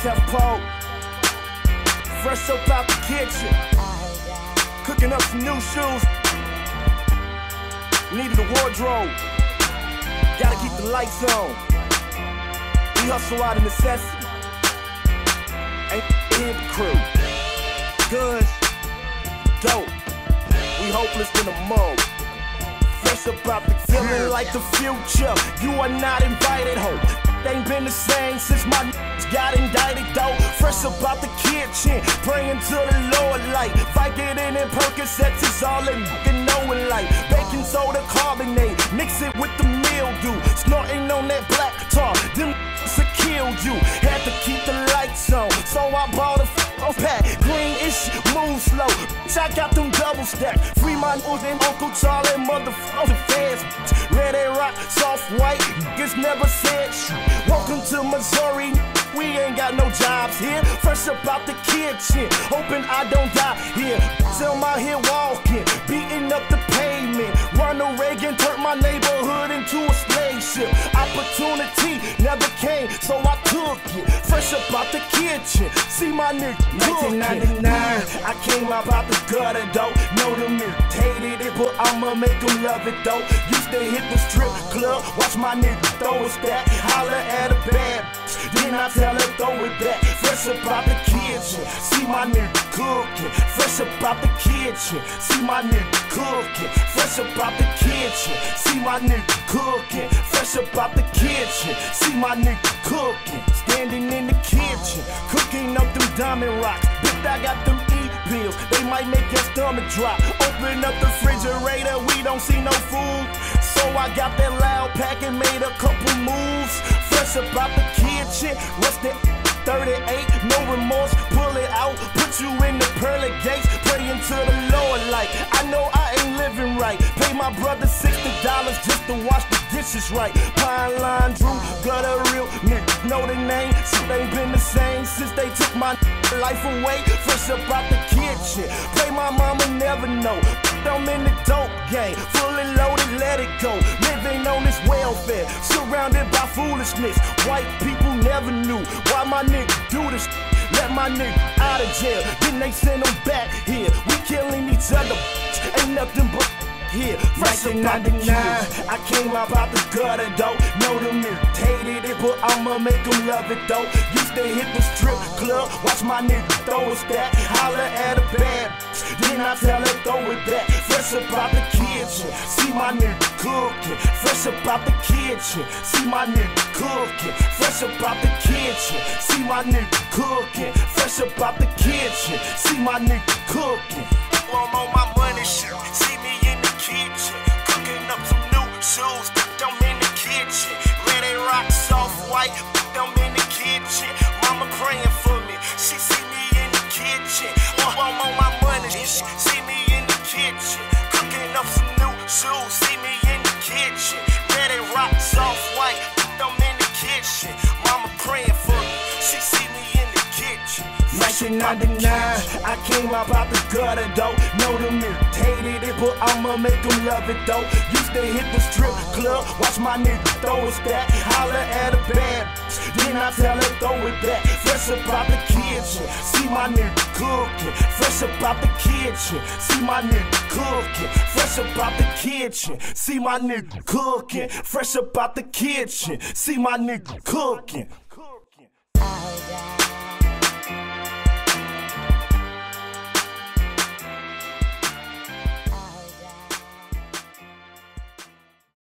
Tough Poe, fresh up out the kitchen, cooking up some new shoes. Needed a wardrobe, gotta keep the lights on. We hustle out of necessity, ain't in the crew. Guns, dope, we hopeless in the mug. Fresh up out the feeling like the future, you are not invited home. Ain't been the same since my got indicted though. Fresh up out the kitchen, praying to the Lord like Vicodin and Percocets is all in knowing like baking soda carbonate, mix it with the mildew, snorting on that black tar, them to kill you. Had to keep the lights on, so I bought a pack. Green-ish, move slow, I got them double stacked. Free my nose and Uncle Charlie, motherfucker feds. Red and rock, soft white, niggas never said shit. Welcome to Missouri, we ain't got no jobs here. Fresh up out the kitchen, hoping I don't die here. Till my here walking, beating up the pavement. Ronald Reagan turned my neighborhood into a slave ship. Opportunity never came, so I took it. Fresh up out the kitchen, see my nigga 1999, I came up out the gutter though. Know them niggas hated it, but I'ma make them love it though. Used to hit the strip club, watch my nigga throw a stack, holler at a bad bitch, then I tell her throw it back. Fresh up out the kitchen, see my nigga cooking. Fresh up out the kitchen, see my nigga cooking. Fresh up out the kitchen, see my nigga cooking. Fresh up out the kitchen, see my nigga cooking. Standing in the kitchen, cooking up them diamond rocks. Bitch, I got them pills, they might make your stomach drop. Open up the refrigerator, we don't see no food, so I got that loud pack and made a couple moves. Fresh up out the kitchen, what's that 38, no remorse, pull it out, put you in the pearly gates, praying to the Lord like, I know I ain't living right. Pay my brother $60 just to wash the dishes right. Pine Line Drew, gutter real niggas know the name. Shit ain't been the same since they took my life away. Fresh up out the kitchen, pray my mama never know. I'm in the dope game, fully loaded, let it go. Living on this welfare, surrounded by foolishness. White people never knew why my nigga do this. Let my nigga out of jail, then they send him back here. We killing each other, ain't nothing but here. Fresh up out the 99, I came up out the gutter though. Know them niggas hated it, but I'ma make them love it though. Used to hit the strip club, watch my nigga throw a stack, holler at a bad bitch, then I tell her throw it back. Fresh up out the kitchen, see my nigga cooking. Fresh up out the kitchen, see my nigga cooking. Fresh up out the kitchen, see my nigga cooking. Fresh up out the kitchen, see my nigga cooking. I'm on my money shit, see me in the kitchen, cooking up some new shoes, I'm in the kitchen. Red and rock, soft white, I'm in the kitchen. Mama praying for me, she see me in the kitchen. I'm on my money shit, see me in the kitchen, cooking up some new shoes, see me in the kitchen. Red and rock, soft white, I'm in the kitchen. Mama praying for me, she see me in the kitchen. 1999, I came up out the gutter though. Know them niggas hated it, but I'ma make them love it though. Used to hit the strip club, watch my nigga throw a stack, holler at a bad bitch, then I tell her throw it back. Fresh up out the kitchen, see my nigga cooking. Fresh up out the kitchen, see my nigga cooking. Fresh up out the kitchen, see my nigga cooking. Fresh up out the kitchen, see my nigga cooking.